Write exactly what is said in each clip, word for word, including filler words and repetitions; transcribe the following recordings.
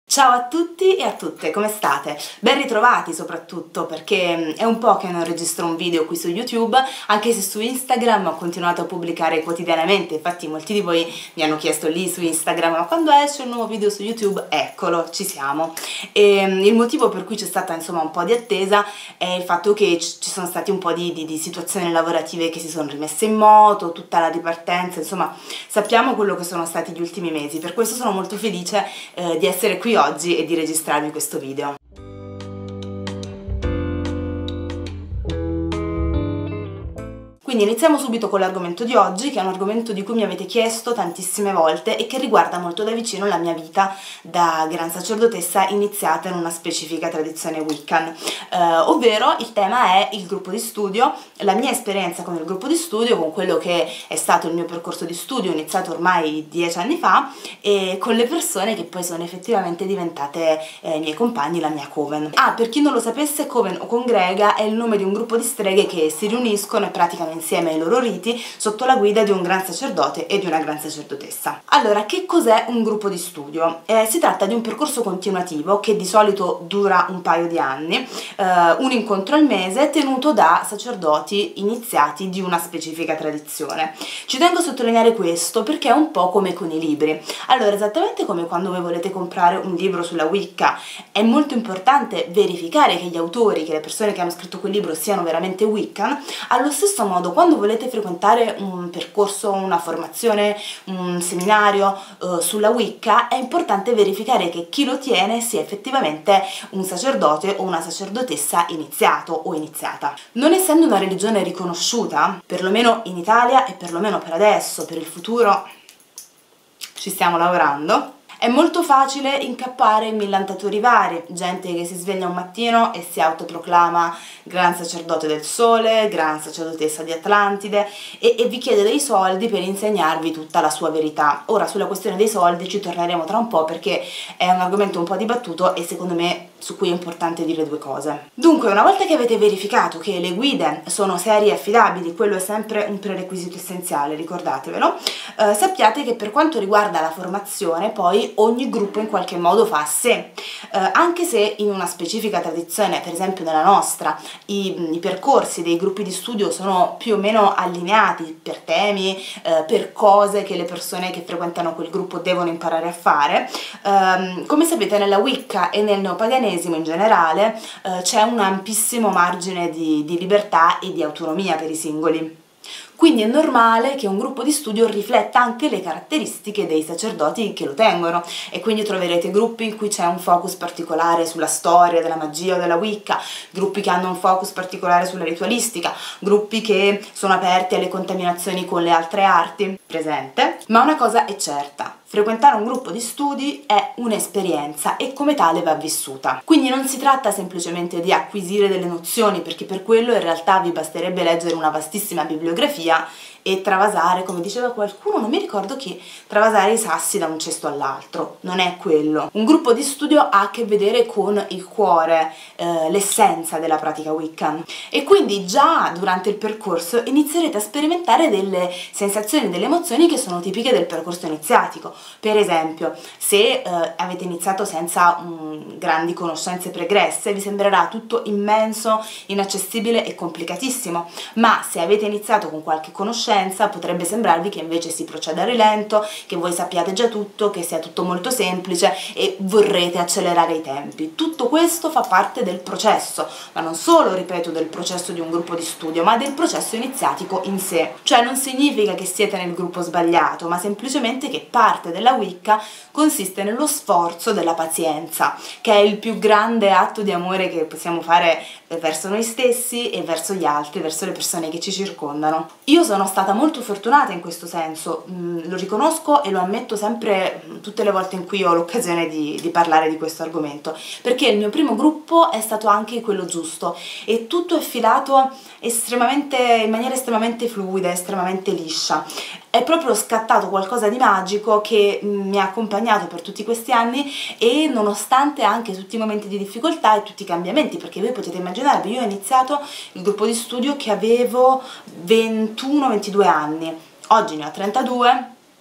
Ciao a tutti e a tutte, come state? Ben ritrovati soprattutto perché è un po' che non registro un video qui su YouTube, anche se su Instagram ho continuato a pubblicare quotidianamente. Infatti molti di voi mi hanno chiesto lì su Instagram: ma quando esce un nuovo video su YouTube? Eccolo, ci siamo. E il motivo per cui c'è stata insomma un po' di attesa è il fatto che ci sono stati un po' di, di, di situazioni lavorative che si sono rimesse in moto, tutta la ripartenza, insomma sappiamo quello che sono stati gli ultimi mesi. Per questo sono molto felice eh, di essere qui oggi e di registrarvi questo video. Quindi iniziamo subito con l'argomento di oggi, che è un argomento di cui mi avete chiesto tantissime volte e che riguarda molto da vicino la mia vita da gran sacerdotessa iniziata in una specifica tradizione Wiccan, eh, ovvero il tema è il gruppo di studio, la mia esperienza con il gruppo di studio, con quello che è stato il mio percorso di studio iniziato ormai dieci anni fa, e con le persone che poi sono effettivamente diventate eh, i miei compagni, la mia coven. Ah, per chi non lo sapesse, coven o congrega è il nome di un gruppo di streghe che si riuniscono e praticano insieme ai loro riti sotto la guida di un gran sacerdote e di una gran sacerdotessa. Allora, che cos'è un gruppo di studio? Eh, si tratta di un percorso continuativo che di solito dura un paio di anni, eh, un incontro al mese tenuto da sacerdoti iniziati di una specifica tradizione. Ci tengo a sottolineare questo perché è un po' come con i libri. Allora, esattamente come quando voi volete comprare un libro sulla Wicca, è molto importante verificare che gli autori, che le persone che hanno scritto quel libro siano veramente Wiccan. Allo stesso modo, quando volete frequentare un percorso, una formazione, un seminario eh, sulla Wicca, è importante verificare che chi lo tiene sia effettivamente un sacerdote o una sacerdotessa iniziato o iniziata. Non essendo una religione riconosciuta, perlomeno in Italia e perlomeno per adesso, per il futuro ci stiamo lavorando, è molto facile incappare in millantatori vari, gente che si sveglia un mattino e si autoproclama gran sacerdote del sole, gran sacerdotessa di Atlantide e, e vi chiede dei soldi per insegnarvi tutta la sua verità. Ora, sulla questione dei soldi ci torneremo tra un po' perché è un argomento un po' dibattuto e secondo me su cui è importante dire due cose. Dunque, una volta che avete verificato che le guide sono serie e affidabili, quello è sempre un prerequisito essenziale, ricordatevelo, eh, sappiate che per quanto riguarda la formazione, poi ogni gruppo in qualche modo fa a sé, eh, anche se in una specifica tradizione, per esempio nella nostra, i, i percorsi dei gruppi di studio sono più o meno allineati per temi, eh, per cose che le persone che frequentano quel gruppo devono imparare a fare. Eh, come sapete, nella Wicca e nel neopaganesimo in generale eh, c'è un ampissimo margine di, di libertà e di autonomia per i singoli. Quindi è normale che un gruppo di studio rifletta anche le caratteristiche dei sacerdoti che lo tengono, e quindi troverete gruppi in cui c'è un focus particolare sulla storia della magia o della Wicca, gruppi che hanno un focus particolare sulla ritualistica, gruppi che sono aperti alle contaminazioni con le altre arti, presente? Ma una cosa è certa: frequentare un gruppo di studi è un'esperienza e come tale va vissuta. Quindi non si tratta semplicemente di acquisire delle nozioni, perché per quello in realtà vi basterebbe leggere una vastissima bibliografia e travasare, come diceva qualcuno, non mi ricordo chi, travasare i sassi da un cesto all'altro. Non è quello. Un gruppo di studio ha a che vedere con il cuore, eh, l'essenza della pratica Wiccan, e quindi già durante il percorso inizierete a sperimentare delle sensazioni, delle emozioni che sono tipiche del percorso iniziatico. Per esempio, se eh, avete iniziato senza um, grandi conoscenze pregresse, vi sembrerà tutto immenso, inaccessibile e complicatissimo, ma se avete iniziato con qualche conoscenza potrebbe sembrarvi che invece si proceda a rilento, che voi sappiate già tutto, che sia tutto molto semplice e vorrete accelerare i tempi. Tutto questo fa parte del processo, ma non solo, ripeto, del processo di un gruppo di studio, ma del processo iniziatico in sé. Cioè non significa che siete nel gruppo sbagliato, ma semplicemente che parte della Wicca consiste nello sforzo della pazienza, che è il più grande atto di amore che possiamo fare verso noi stessi e verso gli altri, verso le persone che ci circondano. Io sono stata molto fortunata in questo senso, mm, lo riconosco e lo ammetto sempre, tutte le volte in cui ho l'occasione di, di parlare di questo argomento, perché il mio primo gruppo è stato anche quello giusto e tutto è filato estremamente, in maniera estremamente fluida, estremamente liscia. È proprio scattato qualcosa di magico che mi ha accompagnato per tutti questi anni, e nonostante anche tutti i momenti di difficoltà e tutti i cambiamenti, perché voi potete immaginarvi, io ho iniziato il gruppo di studio che avevo ventuno ventidue anni, oggi ne ho trentadue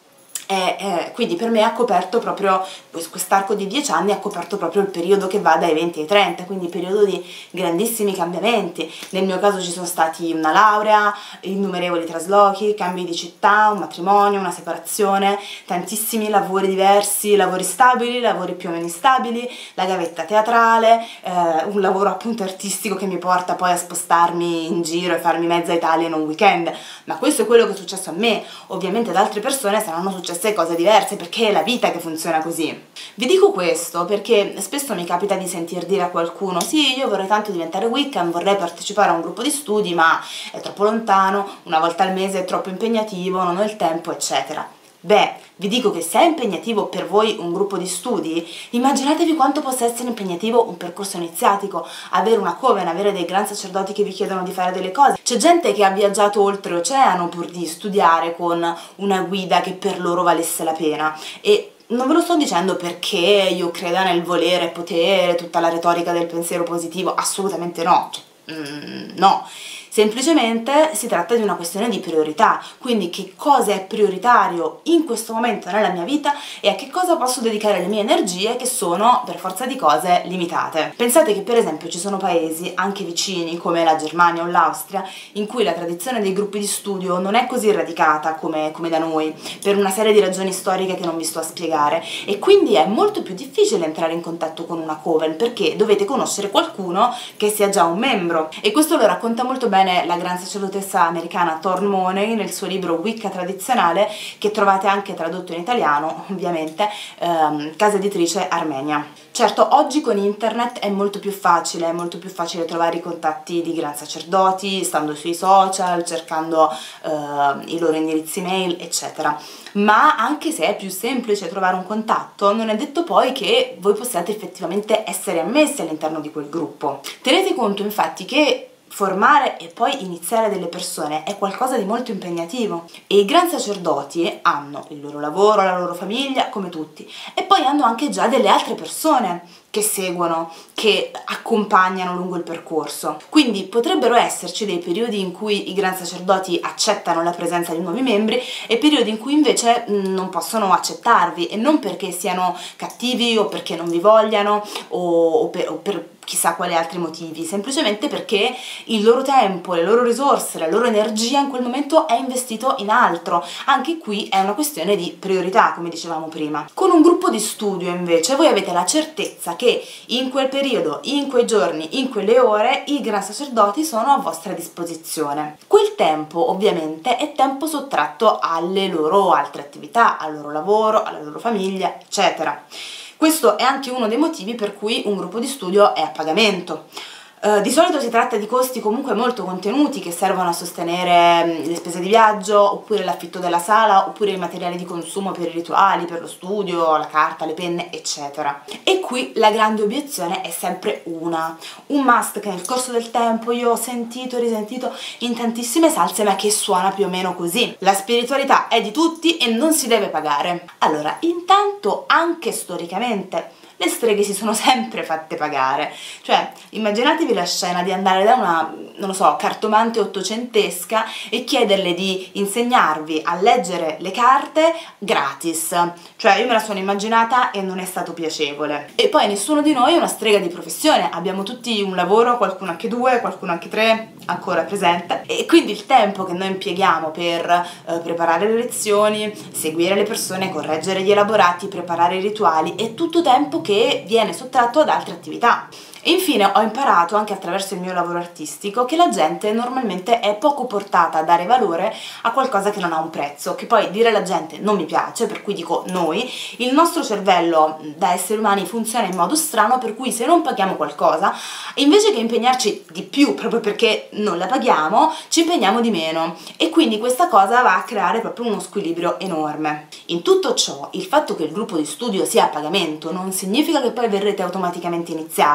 E, eh, quindi per me ha coperto proprio, quest'arco di dieci anni ha coperto proprio il periodo che va dai venti ai trenta, quindi periodo di grandissimi cambiamenti. Nel mio caso ci sono stati una laurea, innumerevoli traslochi, cambi di città, un matrimonio, una separazione, tantissimi lavori diversi, lavori stabili, lavori più o meno instabili, la gavetta teatrale, eh, un lavoro appunto artistico che mi porta poi a spostarmi in giro e farmi mezza Italia in un weekend. Ma questo è quello che è successo a me. Ovviamente ad altre persone saranno successe cose diverse, perché è la vita che funziona così. Vi dico questo perché spesso mi capita di sentir dire a qualcuno: sì, io vorrei tanto diventare Wiccan, vorrei partecipare a un gruppo di studi, ma è troppo lontano, una volta al mese è troppo impegnativo, non ho il tempo, eccetera. Beh, vi dico che se è impegnativo per voi un gruppo di studi, immaginatevi quanto possa essere impegnativo un percorso iniziatico, avere una coven, avere dei gran sacerdoti che vi chiedono di fare delle cose. C'è gente che ha viaggiato oltreoceano pur di studiare con una guida che per loro valesse la pena, e non ve lo sto dicendo perché io creda nel volere, potere, tutta la retorica del pensiero positivo, assolutamente no, cioè, mm, no. Semplicemente si tratta di una questione di priorità, quindi che cosa è prioritario in questo momento nella mia vita e a che cosa posso dedicare le mie energie, che sono per forza di cose limitate. Pensate che per esempio ci sono paesi anche vicini come la Germania o l'Austria in cui la tradizione dei gruppi di studio non è così radicata come, come da noi, per una serie di ragioni storiche che non vi sto a spiegare, e quindi è molto più difficile entrare in contatto con una coven perché dovete conoscere qualcuno che sia già un membro, e questo lo racconta molto bene la gran sacerdotessa americana Thorn Money nel suo libro Wicca tradizionale, che trovate anche tradotto in italiano, ovviamente, ehm, casa editrice Armenia. Certo, oggi con internet è molto più facile, è molto più facile trovare i contatti di gran sacerdoti, stando sui social, cercando eh, i loro indirizzi mail, eccetera. Ma anche se è più semplice trovare un contatto, non è detto poi che voi possiate effettivamente essere ammessi all'interno di quel gruppo. Tenete conto infatti che formare e poi iniziare delle persone è qualcosa di molto impegnativo, e i gran sacerdoti hanno il loro lavoro, la loro famiglia, come tutti, e poi hanno anche già delle altre persone che seguono, che accompagnano lungo il percorso. Quindi potrebbero esserci dei periodi in cui i gran sacerdoti accettano la presenza di nuovi membri e periodi in cui invece mh, non possono accettarvi, e non perché siano cattivi o perché non vi vogliano o, o, per, o per chissà quali altri motivi, semplicemente perché il loro tempo, le loro risorse, la loro energia in quel momento è investito in altro. Anche qui è una questione di priorità, come dicevamo prima. Con un gruppo di studio invece voi avete la certezza che in quel periodo, in quei giorni, in quelle ore i gran sacerdoti sono a vostra disposizione. Quel tempo ovviamente è tempo sottratto alle loro altre attività, al loro lavoro, alla loro famiglia, eccetera. Questo è anche uno dei motivi per cui un gruppo di studio è a pagamento. Uh, di solito si tratta di costi comunque molto contenuti che servono a sostenere um, le spese di viaggio, oppure l'affitto della sala, oppure i materiali di consumo per i rituali, per lo studio, la carta, le penne, eccetera. E qui la grande obiezione è sempre una, un must che nel corso del tempo io ho sentito e risentito in tantissime salse, ma che suona più o meno così: la spiritualità è di tutti e non si deve pagare. Allora, intanto anche storicamente le streghe si sono sempre fatte pagare. Cioè, immaginatevi la scena di andare da una, non lo so, cartomante ottocentesca e chiederle di insegnarvi a leggere le carte gratis. Cioè, io me la sono immaginata e non è stato piacevole. E poi nessuno di noi è una strega di professione, abbiamo tutti un lavoro, qualcuno anche due, qualcuno anche tre, ancora presente, e quindi il tempo che noi impieghiamo per eh, preparare le lezioni, seguire le persone, correggere gli elaborati, preparare i rituali, è tutto tempo che viene sottratto ad altre attività. E infine ho imparato anche attraverso il mio lavoro artistico che la gente normalmente è poco portata a dare valore a qualcosa che non ha un prezzo, che poi dire la gente non mi piace, per cui dico noi. Il nostro cervello da esseri umani funziona in modo strano, per cui se non paghiamo qualcosa, invece che impegnarci di più proprio perché non la paghiamo, ci impegniamo di meno, e quindi questa cosa va a creare proprio uno squilibrio enorme. In tutto ciò, il fatto che il gruppo di studio sia a pagamento non significa che poi verrete automaticamente iniziati e diventerete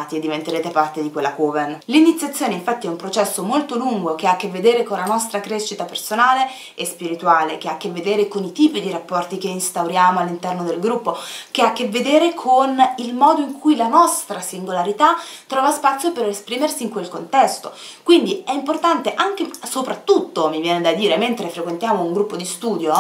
diventerete parte di quella coven. L'iniziazione infatti è un processo molto lungo che ha a che vedere con la nostra crescita personale e spirituale, che ha a che vedere con i tipi di rapporti che instauriamo all'interno del gruppo, che ha a che vedere con il modo in cui la nostra singolarità trova spazio per esprimersi in quel contesto. Quindi è importante anche, soprattutto mi viene da dire, mentre frequentiamo un gruppo di studio,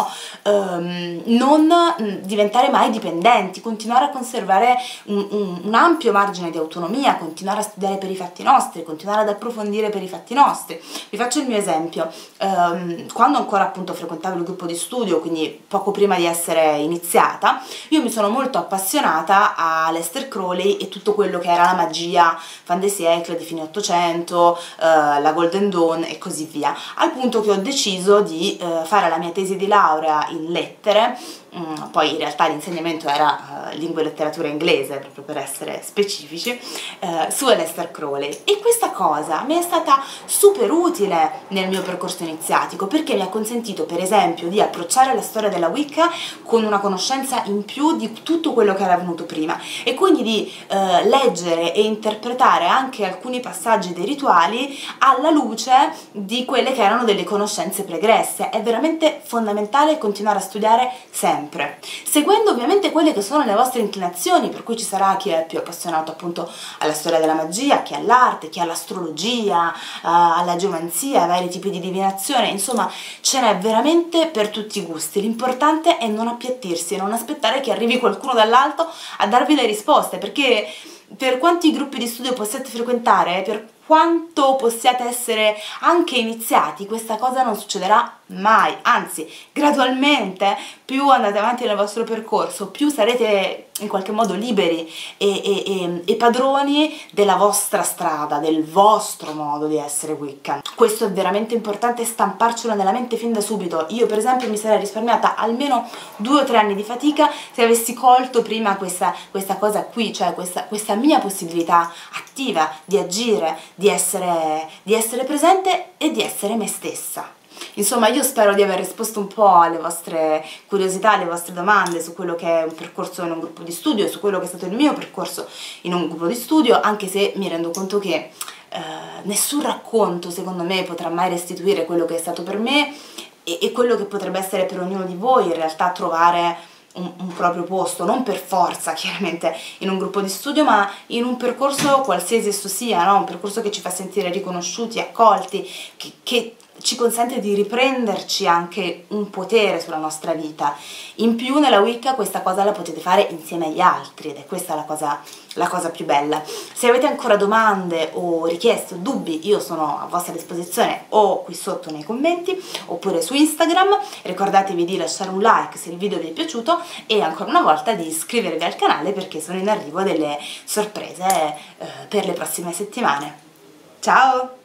ehm, non diventare mai dipendenti, continuare a conservare un, un, un ampio margine di autonomia, continuare a studiare per i fatti nostri, continuare ad approfondire per i fatti nostri. Vi faccio il mio esempio: ehm, quando ancora appunto frequentavo il gruppo di studio, quindi poco prima di essere iniziata, io mi sono molto appassionata a Aleister Crowley e tutto quello che era la magia fin des siècles di fine ottocento, eh, la Golden Dawn e così via, al punto che ho deciso di eh, fare la mia tesi di laurea in lettere. Mm, poi in realtà l'insegnamento era uh, lingua e letteratura inglese, proprio per essere specifici, uh, su Aleister Crowley, e questa cosa mi è stata super utile nel mio percorso iniziatico, perché mi ha consentito per esempio di approcciare la storia della Wicca con una conoscenza in più di tutto quello che era venuto prima, e quindi di uh, leggere e interpretare anche alcuni passaggi dei rituali alla luce di quelle che erano delle conoscenze pregresse. È veramente fondamentale continuare a studiare sempre, seguendo ovviamente quelle che sono le vostre inclinazioni, per cui ci sarà chi è più appassionato appunto alla storia della magia, chi all'arte, chi all'astrologia, uh, alla geomanzia, ai vari tipi di divinazione. Insomma, ce n'è veramente per tutti i gusti. L'importante è non appiattirsi, non aspettare che arrivi qualcuno dall'alto a darvi le risposte, perché per quanti gruppi di studio possiate frequentare, per quanto possiate essere anche iniziati, questa cosa non succederà mai. Anzi, gradualmente, più andate avanti nel vostro percorso, più sarete in qualche modo liberi e, e, e, e padroni della vostra strada, del vostro modo di essere Wiccan. Questo è veramente importante stamparcelo nella mente fin da subito. Io per esempio mi sarei risparmiata almeno due o tre anni di fatica se avessi colto prima questa, questa cosa qui, cioè questa, questa mia possibilità attiva di agire, di essere, di essere presente e di essere me stessa. Insomma, io spero di aver risposto un po' alle vostre curiosità, alle vostre domande su quello che è un percorso in un gruppo di studio, su quello che è stato il mio percorso in un gruppo di studio, anche se mi rendo conto che eh, nessun racconto, secondo me, potrà mai restituire quello che è stato per me e, e quello che potrebbe essere per ognuno di voi, in realtà trovare Un, un proprio posto, non per forza chiaramente in un gruppo di studio, ma in un percorso qualsiasi esso sia, no? Un percorso che ci fa sentire riconosciuti, accolti, che, che ci consente di riprenderci anche un potere sulla nostra vita. In più nella Wicca questa cosa la potete fare insieme agli altri ed è questa la cosa, la cosa più bella. Se avete ancora domande o richieste o dubbi, io sono a vostra disposizione o qui sotto nei commenti oppure su Instagram. Ricordatevi di lasciare un like se il video vi è piaciuto e ancora una volta di iscrivervi al canale, perché sono in arrivo delle sorprese eh, per le prossime settimane. Ciao!